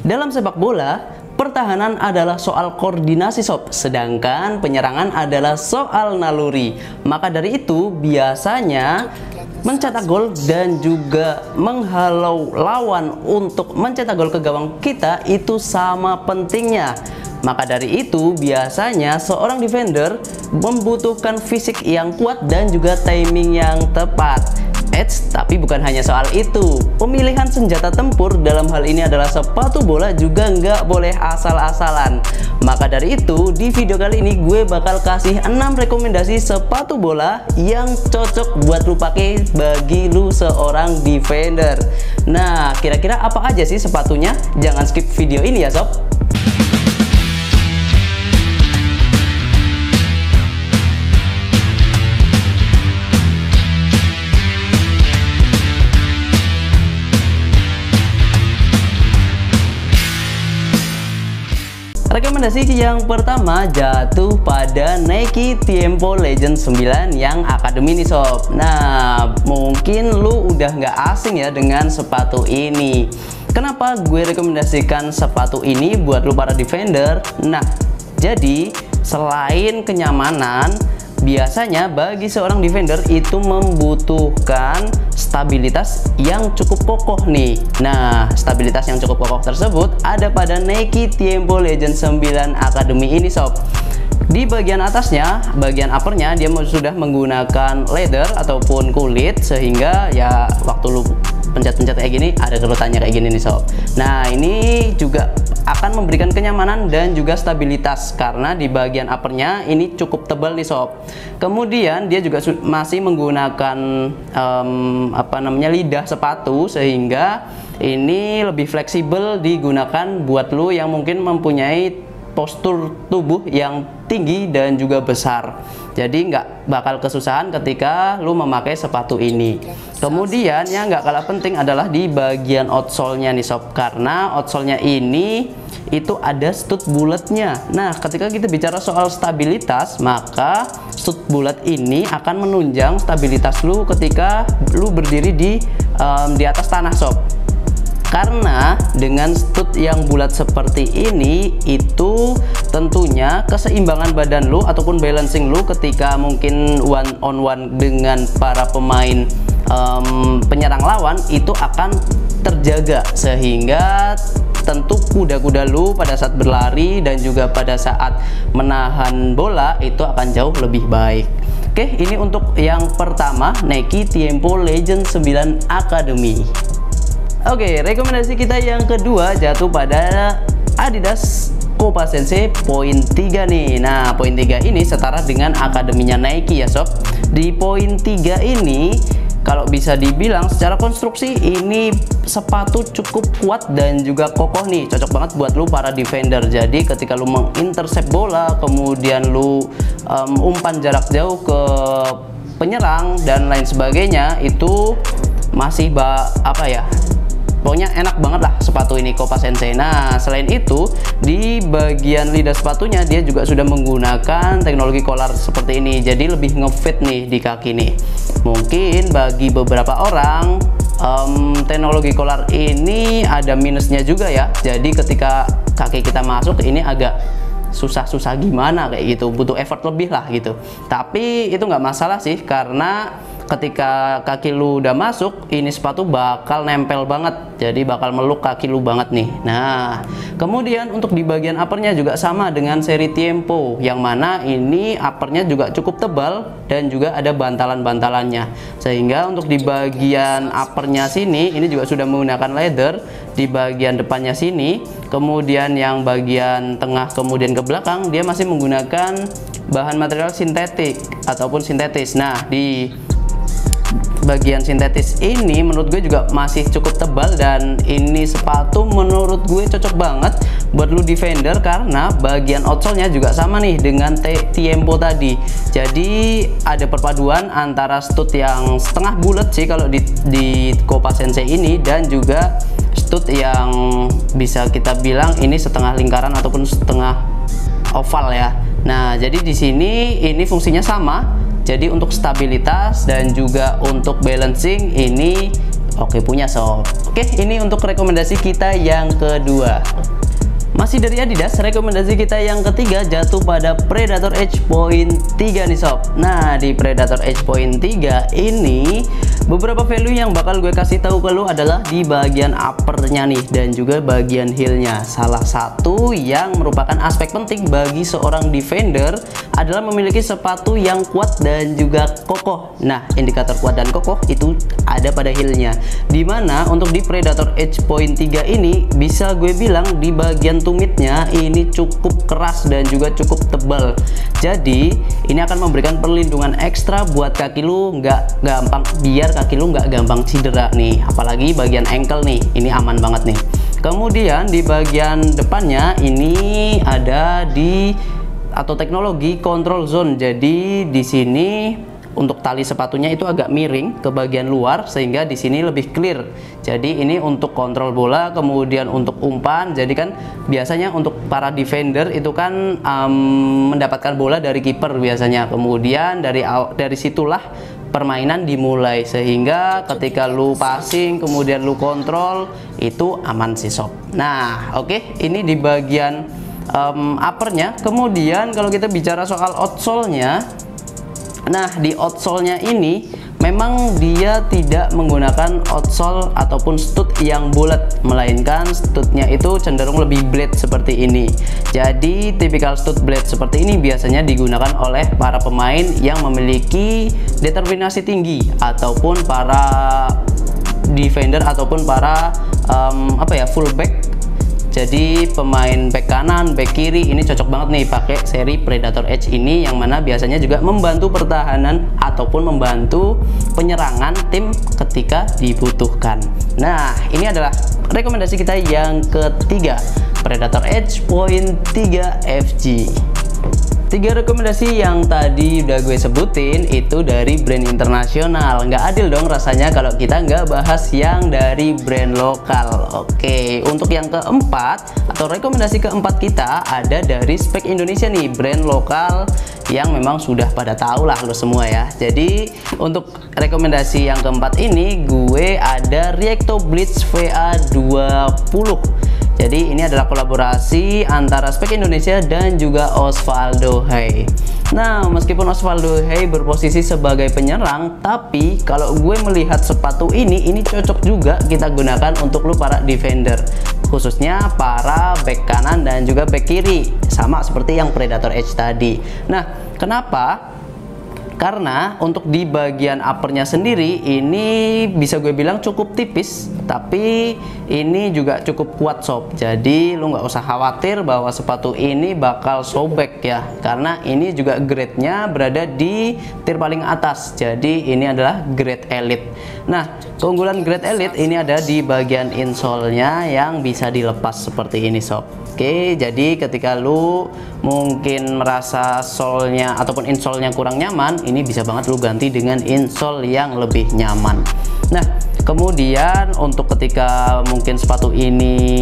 Dalam sepak bola, pertahanan adalah soal koordinasi sob, sedangkan penyerangan adalah soal naluri. Maka dari itu biasanya mencetak gol dan juga menghalau lawan untuk mencetak gol ke gawang kita itu sama pentingnya. Maka dari itu biasanya seorang defender membutuhkan fisik yang kuat dan juga timing yang tepat. Tapi bukan hanya soal itu, pemilihan senjata tempur dalam hal ini adalah sepatu bola juga nggak boleh asal-asalan. Maka dari itu di video kali ini gue bakal kasih 6 rekomendasi sepatu bola yang cocok buat lu pakai bagi lu seorang defender. Nah, kira-kira apa aja sih sepatunya? Jangan skip video ini ya sob. Rekomendasi yang pertama jatuh pada Nike Tiempo Legend 9 yang Academy nih sob. Nah, mungkin lu udah nggak asing ya dengan sepatu ini. Kenapa gue rekomendasikan sepatu ini buat lu para defender? Nah, jadi selain kenyamanan, biasanya bagi seorang defender itu membutuhkan stabilitas yang cukup kokoh nih. Nah, stabilitas yang cukup kokoh tersebut ada pada Nike Tiempo Legend 9 Academy ini sob. Di bagian atasnya, bagian uppernya dia sudah menggunakan leather ataupun kulit, sehingga ya waktu lu pencet-pencet kayak gini ada kerutannya kayak gini nih sob. Nah, ini juga akan memberikan kenyamanan dan juga stabilitas karena di bagian uppernya ini cukup tebal nih sob. Kemudian dia juga masih menggunakan lidah sepatu, sehingga ini lebih fleksibel digunakan buat lu yang mungkin mempunyai postur tubuh yang tinggi dan juga besar. Jadi nggak bakal kesusahan ketika lu memakai sepatu ini. Kemudian yang nggak kalah penting adalah di bagian outsole-nya nih sob, karena outsole-nya ini itu ada stud bulatnya. Nah, ketika kita bicara soal stabilitas, maka stud bulat ini akan menunjang stabilitas lu ketika lu berdiri di atas tanah sob. Karena dengan stud yang bulat seperti ini, itu tentunya keseimbangan badan lu ataupun balancing lu ketika mungkin one on one dengan para pemain penyerang lawan itu akan terjaga, sehingga tentu kuda-kuda lu pada saat berlari dan juga pada saat menahan bola itu akan jauh lebih baik. Oke, ini untuk yang pertama, Nike Tiempo Legend 9 Academy. Oke, rekomendasi kita yang kedua jatuh pada Adidas Copa Sensei poin 3 nih. Nah, poin 3 ini setara dengan akademinya Nike ya sob. Di poin 3 ini kalau bisa dibilang secara konstruksi ini sepatu cukup kuat dan juga kokoh nih, cocok banget buat lu para defender. Jadi ketika lu mengintercept bola, kemudian lu umpan jarak jauh ke penyerang dan lain sebagainya, itu masih pokoknya enak banget lah sepatu ini Copa Sensei. Nah, selain itu di bagian lidah sepatunya dia juga sudah menggunakan teknologi collar seperti ini, jadi lebih ngefit nih di kaki nih. Mungkin bagi beberapa orang teknologi collar ini ada minusnya juga ya, jadi ketika kaki kita masuk ini agak susah-susah gimana kayak gitu, butuh effort lebih lah gitu. Tapi itu nggak masalah sih, karena ketika kaki lu udah masuk, ini sepatu bakal nempel banget, jadi bakal meluk kaki lu banget nih. Nah, kemudian untuk di bagian uppernya juga sama dengan seri Tiempo, yang mana ini uppernya juga cukup tebal dan juga ada bantalan-bantalannya, sehingga untuk di bagian uppernya sini ini juga sudah menggunakan leather di bagian depannya sini. Kemudian yang bagian tengah kemudian ke belakang dia masih menggunakan bahan material sintetik ataupun sintetis. Nah, di bagian sintetis ini menurut gue juga masih cukup tebal, dan ini sepatu menurut gue cocok banget buat lu defender karena bagian outsole-nya juga sama nih dengan Tiempo tadi. Jadi ada perpaduan antara stud yang setengah bulat sih kalau di Copa Sensei ini, dan juga stud yang bisa kita bilang ini setengah lingkaran ataupun setengah oval ya. Nah, jadi di sini ini fungsinya sama. Jadi untuk stabilitas dan juga untuk balancing ini Oke, punya sob. Oke, ini untuk rekomendasi kita yang kedua. Masih dari Adidas, rekomendasi kita yang ketiga jatuh pada Predator Edge Point 3 nih sob. Nah, di Predator Edge Point 3 ini beberapa value yang bakal gue kasih tahu ke lu adalah di bagian uppernya nih dan juga bagian heelnya. Salah satu yang merupakan aspek penting bagi seorang defender adalah memiliki sepatu yang kuat dan juga kokoh. Nah, indikator kuat dan kokoh itu ada pada heelnya, dimana untuk di Predator Edge Point 3 ini bisa gue bilang di bagian tumitnya ini cukup keras dan juga cukup tebal. Jadi ini akan memberikan perlindungan ekstra buat kaki lu, nggak gampang, biar kaki lu nggak gampang cedera nih, apalagi bagian ankle nih, ini aman banget nih. Kemudian di bagian depannya ini ada atau teknologi control zone. Jadi di sini untuk tali sepatunya itu agak miring ke bagian luar sehingga di sini lebih clear. Jadi ini untuk kontrol bola, kemudian untuk umpan. Jadi kan biasanya untuk para defender itu kan mendapatkan bola dari kiper biasanya. Kemudian dari situlah permainan dimulai, sehingga ketika lu passing kemudian lu kontrol itu aman sih sob. Nah, oke, ini di bagian uppernya. Kemudian kalau kita bicara soal outsole-nya, nah di outsole-nya ini memang dia tidak menggunakan outsole ataupun stud yang bulat, melainkan studnya itu cenderung lebih blade seperti ini. Jadi tipikal stud blade seperti ini biasanya digunakan oleh para pemain yang memiliki determinasi tinggi ataupun para defender ataupun para fullback. Jadi pemain back kanan, back kiri ini cocok banget nih pakai seri Predator Edge ini, yang mana biasanya juga membantu pertahanan ataupun membantu penyerangan tim ketika dibutuhkan. Nah, ini adalah rekomendasi kita yang ketiga, Predator Edge Point 3 FG. 3 rekomendasi yang tadi udah gue sebutin itu dari brand internasional. Nggak adil dong rasanya kalau kita nggak bahas yang dari brand lokal. Oke, untuk yang keempat atau rekomendasi keempat kita ada dari Speck Indonesia nih, brand lokal yang memang sudah pada tahu lah lo semua ya. Jadi untuk rekomendasi yang keempat ini gue ada Reacto Blitz VA20. Jadi ini adalah kolaborasi antara Speck Indonesia dan juga Osvaldo Hai. Nah, meskipun Osvaldo Hai berposisi sebagai penyerang, tapi kalau gue melihat sepatu ini cocok juga kita gunakan untuk lu para defender, khususnya para back kanan dan juga back kiri, sama seperti yang Predator Edge tadi. Nah, kenapa? Karena untuk di bagian uppernya sendiri ini bisa gue bilang cukup tipis, tapi ini juga cukup kuat sob. Jadi lu nggak usah khawatir bahwa sepatu ini bakal sobek ya, karena ini juga grade-nya berada di tier paling atas. Jadi ini adalah grade elite. Nah, keunggulan grade elite ini ada di bagian insole-nya yang bisa dilepas seperti ini sob. Oke, jadi ketika lu mungkin merasa sole-nya ataupun insole-nya kurang nyaman, ini bisa banget lu ganti dengan insole yang lebih nyaman. Nah, kemudian untuk ketika mungkin sepatu ini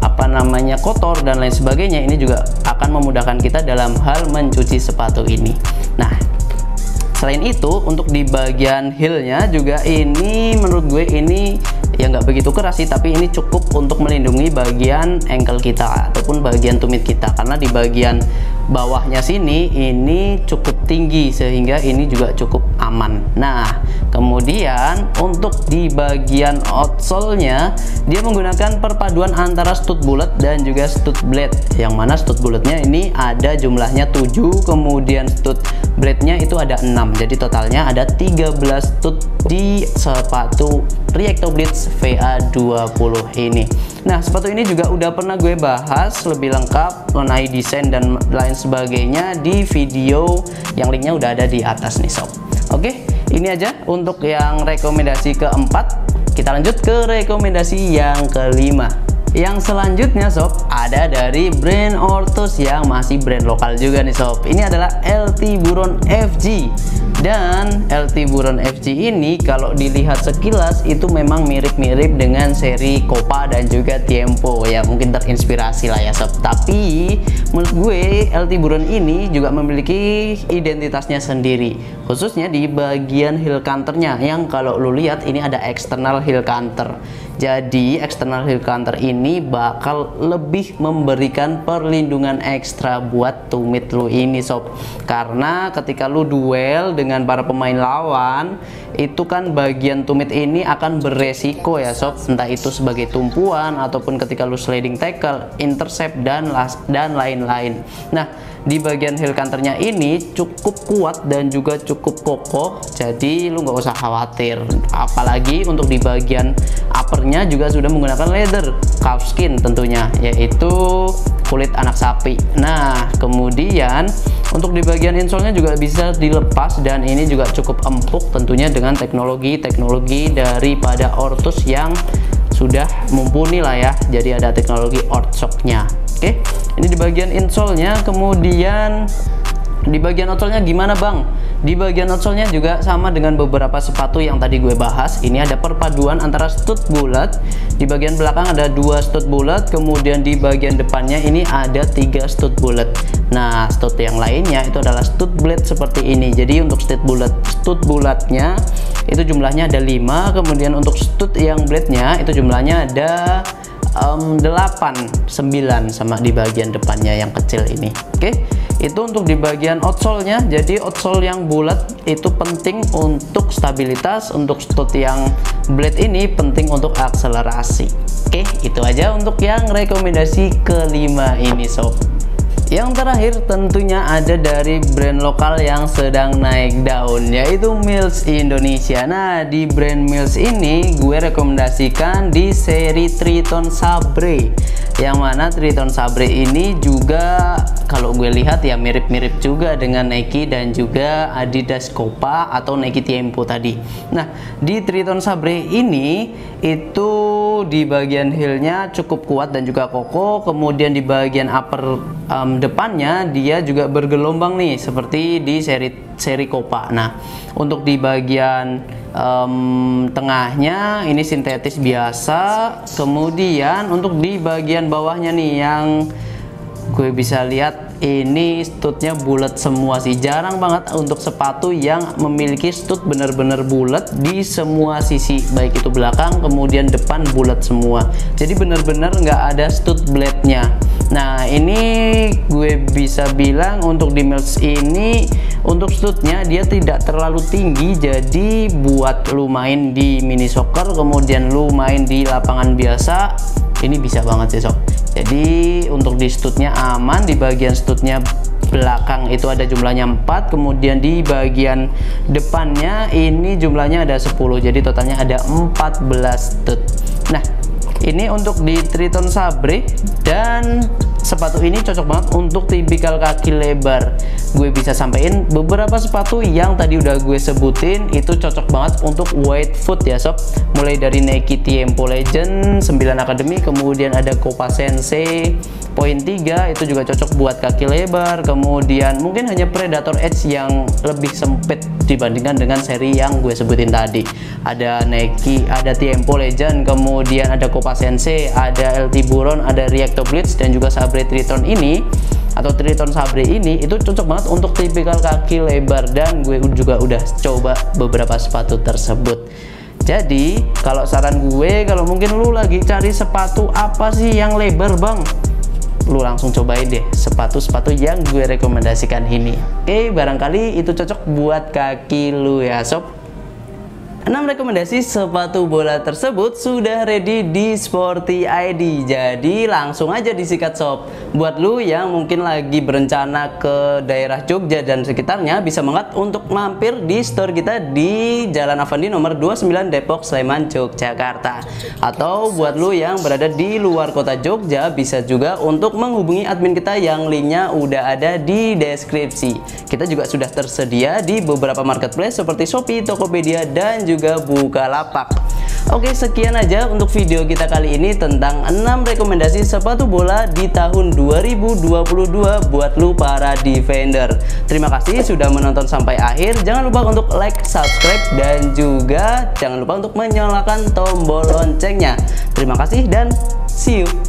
kotor dan lain sebagainya, ini juga akan memudahkan kita dalam hal mencuci sepatu ini. Nah, selain itu untuk di bagian heelnya juga ini menurut gue ini ya nggak begitu keras sih, tapi ini cukup untuk melindungi bagian ankle kita ataupun bagian tumit kita, karena di bagian bawahnya sini ini cukup tinggi sehingga ini juga cukup aman. Nah, kemudian untuk di bagian outsole-nya dia menggunakan perpaduan antara stud bulat dan juga stud blade, yang mana stud bulatnya ini ada jumlahnya 7, kemudian stud blade-nya itu ada 6, jadi totalnya ada 13 stud di sepatu Reacto Blitz VA20 ini. Nah, sepatu ini juga udah pernah gue bahas lebih lengkap mengenai desain dan lain sebagainya di video yang linknya udah ada di atas nih sob. Oke, ini aja untuk yang rekomendasi keempat. Kita lanjut ke rekomendasi yang kelima. Yang selanjutnya sob, ada dari brand Ortus yang masih brand lokal juga nih sob. Ini adalah LT Buron FG. Dan LT Buron FG ini kalau dilihat sekilas itu memang mirip-mirip dengan seri Copa dan juga Tiempo ya, mungkin terinspirasi lah ya sob. Tapi menurut gue LT Buron ini juga memiliki identitasnya sendiri, khususnya di bagian heel counternya yang kalau lu lihat ini ada external heel counter. Jadi external heel counter ini bakal lebih memberikan perlindungan ekstra buat tumit lu ini sob, karena ketika lu duel dengan para pemain lawan itu kan bagian tumit ini akan beresiko ya sob, entah itu sebagai tumpuan ataupun ketika lu sliding tackle, intercept dan lain-lain. Nah, di bagian heel counternya ini cukup kuat dan juga cukup kokoh, jadi lu nggak usah khawatir. Apalagi untuk di bagian uppernya juga sudah menggunakan leather calf skin tentunya, yaitu kulit anak sapi. Nah, kemudian untuk di bagian insole-nya juga bisa dilepas dan ini juga cukup empuk tentunya dengan teknologi daripada Ortus yang sudah mumpuni lah ya. Jadi ada teknologi Ortshock-nya. Oke, ini di bagian insole-nya. Kemudian di bagian outsole-nya gimana bang? Di bagian outsole-nya juga sama dengan beberapa sepatu yang tadi gue bahas. Ini ada perpaduan antara stud bulat, di bagian belakang ada 2 stud bulat, kemudian di bagian depannya ini ada 3 stud bulat. Nah, stud yang lainnya itu adalah stud blade seperti ini. Jadi untuk stud bulatnya itu jumlahnya ada 5, kemudian untuk stud yang blade-nya itu jumlahnya ada 8, 9 sama di bagian depannya yang kecil ini. Oke, itu untuk di bagian outsole-nya. Jadi outsole yang bulat itu penting untuk stabilitas, untuk stud yang blade ini penting untuk akselerasi. Oke, itu aja untuk yang rekomendasi kelima ini sob. Yang terakhir tentunya ada dari brand lokal yang sedang naik daun, yaitu Mills Indonesia. Nah, di brand Mills ini gue rekomendasikan di seri Triton Sabre, yang mana Triton Sabre ini juga kalau gue lihat ya mirip-mirip juga dengan Nike dan juga Adidas Copa atau Nike Tiempo tadi. Nah, di Triton Sabre ini itu di bagian heelnya cukup kuat dan juga kokoh, kemudian di bagian upper depannya dia juga bergelombang nih seperti di seri Copa. Nah, untuk di bagian tengahnya ini sintetis biasa, kemudian untuk di bagian bawahnya nih yang gue bisa lihat ini studnya bulat semua sih. Jarang banget untuk sepatu yang memiliki stud benar-benar bulat di semua sisi, baik itu belakang kemudian depan bulat semua, jadi benar-benar nggak ada stud blade-nya. Nah, ini gue bisa bilang untuk di Mills ini untuk studnya dia tidak terlalu tinggi, jadi buat lu main di mini soccer kemudian lu main di lapangan biasa ini bisa banget sih sob. Jadi untuk di studnya aman. Di bagian studnya belakang itu ada jumlahnya 4, kemudian di bagian depannya ini jumlahnya ada 10, jadi totalnya ada 14 stud. Nah, ini untuk di Triton Sabre, dan sepatu ini cocok banget untuk tipikal kaki lebar. Gue bisa sampein beberapa sepatu yang tadi udah gue sebutin itu cocok banget untuk wide foot ya sob. Mulai dari Nike Tiempo Legend 9 Academy, kemudian ada Copa Sensei Point 3 itu juga cocok buat kaki lebar. Kemudian mungkin hanya Predator Edge yang lebih sempit dibandingkan dengan seri yang gue sebutin tadi. Ada Nike, ada Tiempo Legend, kemudian ada Copa Sensei, ada LT Buron, ada Reacto Blitz, dan juga Sabre Triton ini atau Triton Sabre ini itu cocok banget untuk tipikal kaki lebar, dan gue juga udah coba beberapa sepatu tersebut. Jadi kalau saran gue, kalau mungkin lu lagi cari sepatu apa sih yang lebar bang, lu langsung cobain deh sepatu-sepatu yang gue rekomendasikan ini. Oke, barangkali itu cocok buat kaki lu ya sob. 6 rekomendasi sepatu bola tersebut sudah ready di Sporty ID, jadi langsung aja disikat sob. Buat lu yang mungkin lagi berencana ke daerah Jogja dan sekitarnya, bisa banget untuk mampir di store kita di Jalan Avandi nomor 29 Depok, Sleman, Yogyakarta. Atau buat lu yang berada di luar kota Jogja, bisa juga untuk menghubungi admin kita yang linknya udah ada di deskripsi. Kita juga sudah tersedia di beberapa marketplace seperti Shopee, Tokopedia, dan juga Bukalapak. Oke, sekian aja untuk video kita kali ini tentang 6 rekomendasi sepatu bola di tahun 2022 buat lu para defender. Terima kasih sudah menonton sampai akhir. Jangan lupa untuk like, subscribe, dan juga jangan lupa untuk menyalakan tombol loncengnya. Terima kasih dan see you.